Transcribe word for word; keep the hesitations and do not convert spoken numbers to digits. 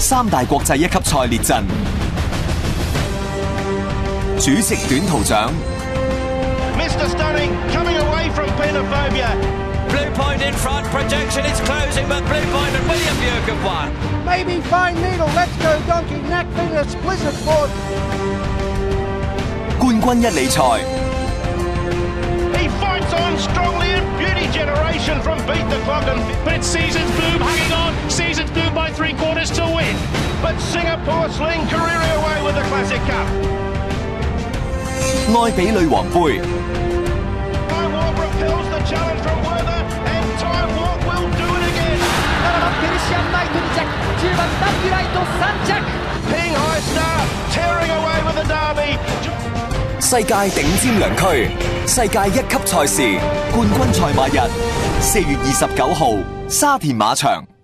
三大國際一級賽列陣，主席短途獎。 Mister Stunning coming away from Penophobia. Blue Point in front, projection is closing, but Blue Point and William Buick have won. Maybe Fine Needle, Let's Go Donkey, Knack Venus, Blizzard Ford. 冠軍一哩賽。 He fights on strongly in Beauty Generation from Beat the Clock, and but it's Seasons Boom hanging on. Seasons Boom by three quarters to win. But Singapore Sling careering away with the Classic Cup. 愛比女王杯。 Time Walk repels the challenge from Werther, and Time Walk will do it again. ななばんペルシアンナイトに着、じゅうばんダンビライトさん着。 Ping High Star tearing away with the Derby. 世界頂尖良區，世界一級賽事冠軍賽馬日，四月二十九號沙田馬場。